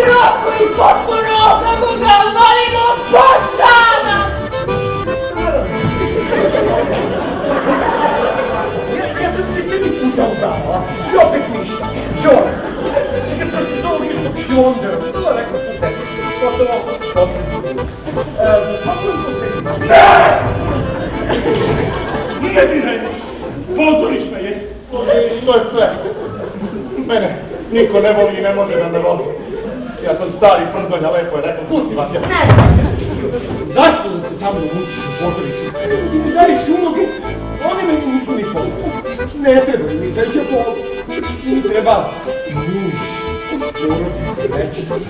široko i potpuno, kako ga volimo, posada! Ja sam se tebi puta udala, i opet ništa. Žora, kad sam se zovog istog šlondera, rekao sam se, gotovo, Ne diraj, pozorišta je. I to je sve. Mene niko ne voli i ne može da me voli. Ja sam stari prdonja, lepo je rekao, pusti vas ja. Zašto da se sa mnom učiš u pozorištu? Ti daješ uloge, oni meni nisu ni pomoći. Ne treba mi sreća pomoći. Mi treba muž. Porodice većice.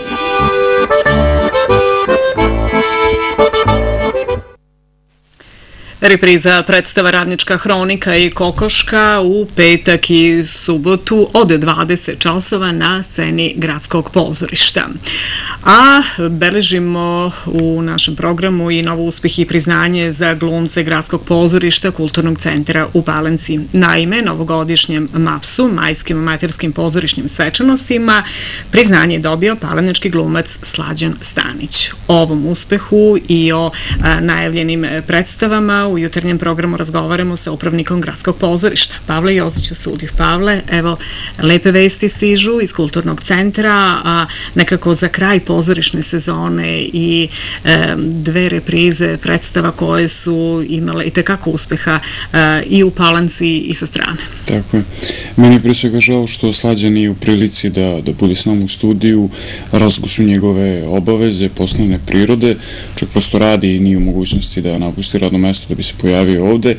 Repriza predstava Radnička hronika i Kokoška u petak i subotu od 20 časova na sceni Gradskog pozorišta. A beležimo u našem programu i novo uspeh i priznanje za glumce Gradskog pozorišta Kulturnog centra u Palanci. Naime, novogodišnjem MAPS-u, majskim amaterskim pozorišnim svečanostima, priznanje je dobio palanački glumac Slađan Stanić. O ovom uspehu i o najavljenim predstavama u jutarnjem programu razgovaramo sa upravnikom Gradskog pozorišta. Pavle Jozić u studiju. Pavle, evo, lepe vesti stižu iz Kulturnog centra, a nekako za kraj pozorišne sezone i dve reprize predstava koje su imale itekako uspeha i u Palanci i sa strane. Tako je. Meni je pre svega žao što Slađan nije u prilici da bude s nama u studiju, razlog su njegove obaveze, poslovne prirode, čovjek prosto radi i nije u mogućnosti da napusti radno mesto da bi se pojavio ovde.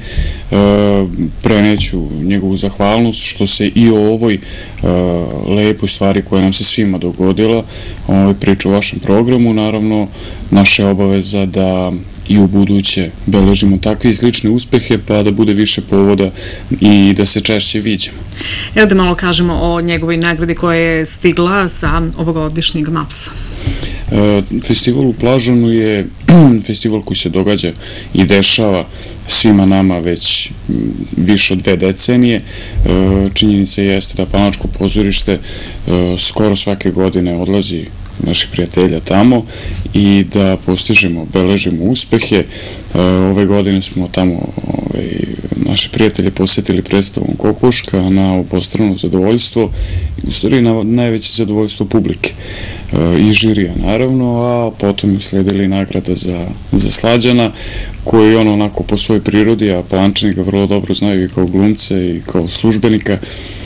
Preneću njegovu zahvalnost što se i o ovoj lepoj stvari koja nam se svima dogodila priča u vašem programu. Naravno, naša je obaveza da i u buduće beležimo takve i slične uspehe, pa da bude više povoda i da se češće viđemo. Evo da malo kažemo o njegovoj nagradi koja je stigla sa ovogodišnjeg MAPS-a. Festival u Plažanu je festival koji se događa i dešava svima nama već više od 2 decenije. Činjenica jeste da Palanačko pozorište skoro svake godine odlazi naših prijatelja tamo i da postižemo, beležimo uspehe. Ove godine smo tamo naše prijatelje posetili predstavom Kokoška na obostrano zadovoljstvo, u stvari na najveće zadovoljstvo publike i žirija naravno, a potom je usledili nagrada za Slađana, koji on onako po svojoj prirodi, a Palančani ga vrlo dobro znaju i kao glumce i kao službenika,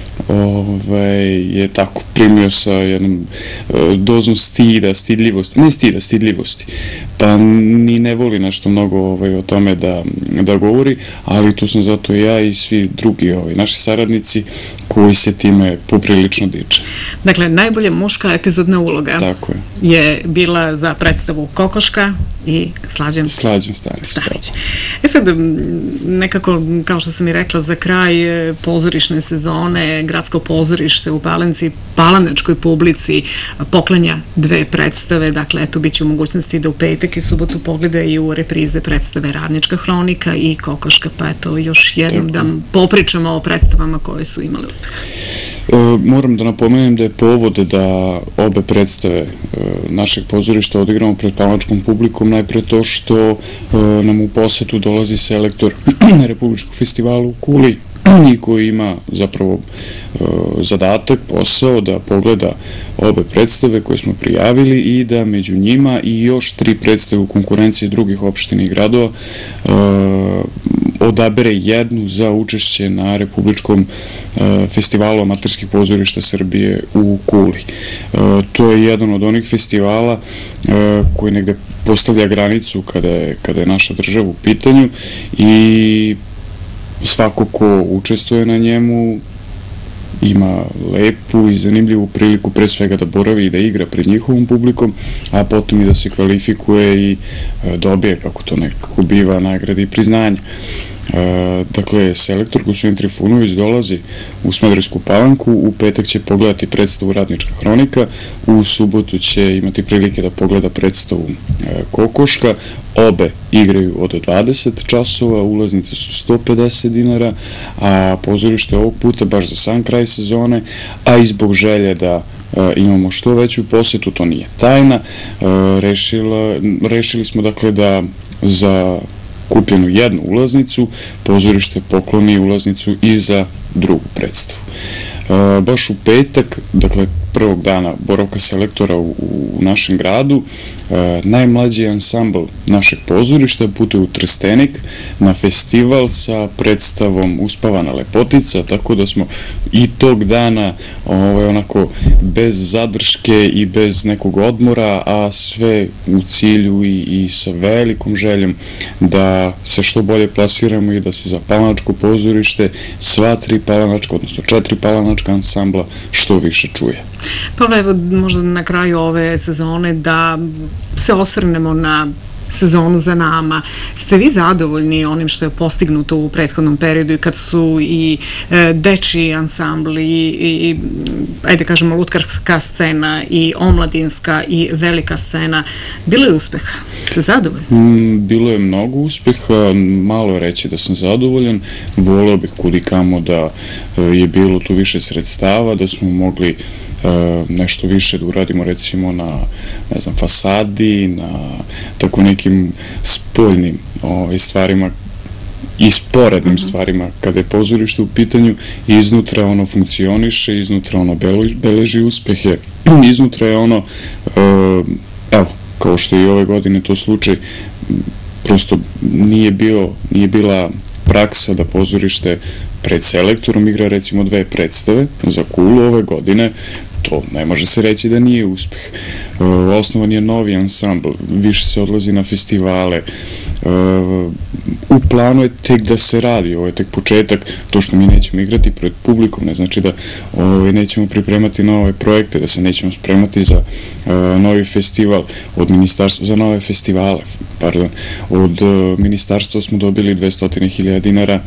je tako primio sa jednom dozom stidljivosti, pa ni ne voli nešto mnogo o tome da govori, ali tu sam zato i ja i svi drugi naši saradnici koji se time poprilično diče. Dakle, najbolja muška epizodna uloga je bila za predstavu Kokoška i Slađan Stanić. Sad, nekako, kao što sam i rekla, za kraj pozorišne sezone Gradsko pozorište u Palanci palanačkoj publici poklanja 2 predstave, dakle, eto, bit će u mogućnosti da u petak i subotu pogledaju u reprize predstave Radnička hronika i Kokoška, pa eto, još jednom da popričamo o predstavama koje su imale uspeh. Moram da napomenem da je povod da obe predstave našeg pozorišta odigramo pred palanačkom publikom najpre to što nam u posetu dolazi selektor Republičkog festivala u Kuli i koji ima zapravo zadatak, posao da pogleda obe predstave koje smo prijavili i da među njima i još 3 predstave u konkurenciji drugih opština i gradova odabere jednu za učešće na Republičkom festivalu amaterskih pozorišta Srbije u Kuli. To je jedan od onih festivala koji negde postavlja granicu kada je naša država u pitanju i svako ko učestvuje na njemu ima lepu i zanimljivu priliku pre svega da boravi i da igra pred njihovom publikom, a potom i da se kvalifikuje i dobije, kako to nekako biva, nagrade i priznanje. Dakle, selektor Gospodin Trifunović dolazi u Smederevsku Palanku, u petak će pogledati predstavu Radnička hronika, u subotu će imati prilike da pogleda predstavu Kokoška, obe igraju od 20 časova, ulaznice su 150 dinara, a pozorište ovog puta baš za sam kraj sezone, a i zbog želje da imamo što veću posetu, to nije tajna. Rešili smo dakle da za kupljenu jednu ulaznicu pozorište pokloni ulaznicu i za drugu predstavu. Baš u petak, dakle prvog dana boravka selektora u našem gradu, najmlađi ansambl našeg pozorišta putuje u Trstenik na festival sa predstavom Uspavana lepotica, tako da smo i tog dana onako bez zadrške i bez nekog odmora, a sve u cilju i sa velikom željom da se što bolje plasiramo i da se za palanačko pozorište sva tri palanačka, odnosno 4 palanačka ansambla što više čuje. Pavle, evo možda na kraju ove sezone da se osvrnemo na sezonu za nama. Ste vi zadovoljni onim što je postignuto u prethodnom periodu i kad su i dečiji ansambli i ajde kažemo lutkarska scena i omladinska i velika scena, bilo je uspeha? Ste zadovoljni? Bilo je mnogo uspeha, malo je reći da sam zadovoljan, voleo bih kudikamo da je bilo tu više sredstava, da smo mogli nešto više da uradimo recimo na, ne znam, fasadi, na tako nekim spoljnim stvarima i sporednim stvarima kada je pozorište u pitanju. Iznutra ono funkcioniše, iznutra ono beleži uspehe, iznutra je ono, evo, kao što je i ove godine to slučaj, prosto nije bila praksa da pozorište pred selektorom igra recimo 2 predstave za Kulu ove godine. To ne može se reći da nije uspeh. Osnovan je novi ansambl, više se odlazi na festivale, u planu je tek da se radi, ovo je tek početak. To što mi nećemo igrati pred publikom ne znači da nećemo pripremati nove projekte, da se nećemo spremati za novi festival od ministarstva, za nove festivale, pardon. Od ministarstva smo dobili 200.000 dinara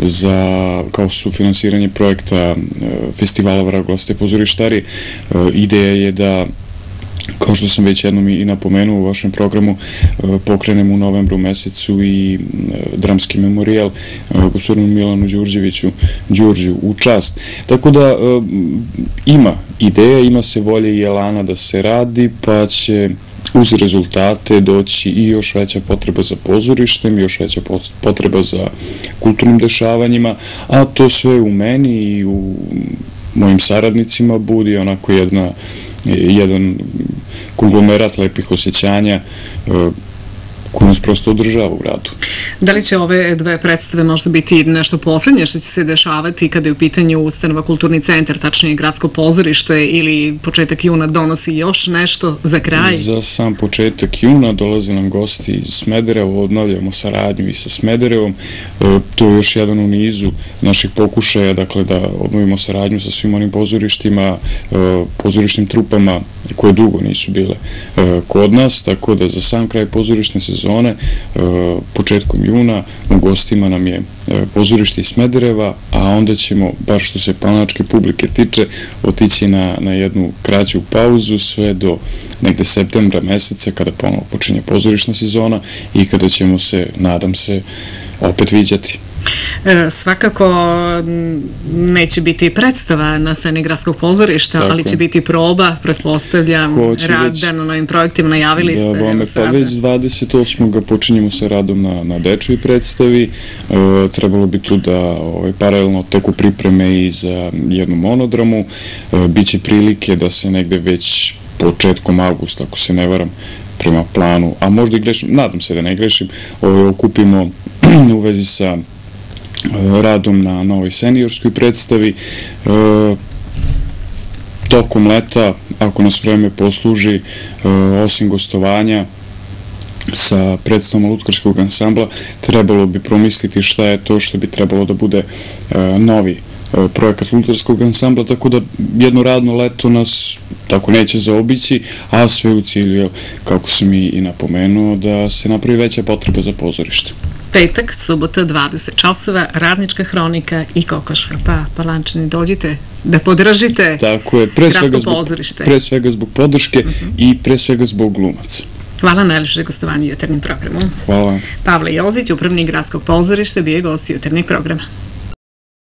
kao sufinansiranje projekta festivala Vraglaste pozorištari. Ideja je da, kao što sam već jednom i napomenuo u vašem programu, pokrenemo u novembru mesecu i dramski memorijal gospodinu Milanu Đurđu u čast. Tako da ima ideja, ima se volje i elana da se radi, pa će uz rezultate doći i još veća potreba za pozorištem, još veća potreba za kulturnim dešavanjima, a to sve u meni i u mojim saradnicima budi onako jedan konglomerat lepih osjećanja koji nas prosto održava u gradu. Da li će ove 2 predstave možda biti nešto poslednje što će se dešavati kada je u pitanju ustanova Kulturni centar, tačnije gradsko pozorište, ili početak juna donosi još nešto za kraj? Za sam početak juna dolaze nam gosti iz Smedereva, obnavljamo saradnju i sa Smederevom. To je još jedan u nizu naših pokušaja, dakle da obnovimo saradnju sa svim onim pozorištima, pozorišnim trupama koje dugo nisu bile kod nas, tako da za sam kraj pozorišne sezone, početkom juna, u gostima nam je pozorište iz Smedereva, a onda ćemo, bar što se palanačke publike tiče, otići na jednu kraću pauzu sve do negde septembra meseca, kada ponovo počinje pozorišna sezona i kada ćemo se, nadam se, opet viđati. Svakako neće biti predstava na sceni gradskog pozorišta, ali će biti proba, pretpostavljam, rada na novim projektima, najavili ste. Pa već 28. počinjemo sa radom na dečoj predstavi, trebalo bi tu da paralelno teku pripreme i za jednu monodramu, biće prilike da se negde već početkom avgusta, ako se ne varam, prema planu, a možda i grešim, nadam se da ne grešim, okupimo u vezi sa radom na novoj seniorskoj predstavi. Tokom leta, ako nas vreme posluži, osim gostovanja sa predstavom lutkarskog ansambla, trebalo bi promisliti šta je to što bi trebalo da bude novi projekat lutkarskog ansambla, tako da jedno radno leto nas tako neće zaobići, a sve u cilju, kako sam i napomenuo, da se napravi veća potreba za pozorište. Petak, subota, 20 časova, Radnička hronika i Kokoška. Pa, Palančani, dođite da podržite gradsko pozorište. Pre svega zbog podrške i pre svega zbog glumaca. Hvala najljepše gostovanje jutarnjim programom. Hvala. Pavle Jozić, upravnik gradskog pozorišta, bio je gost jutarnjeg programa.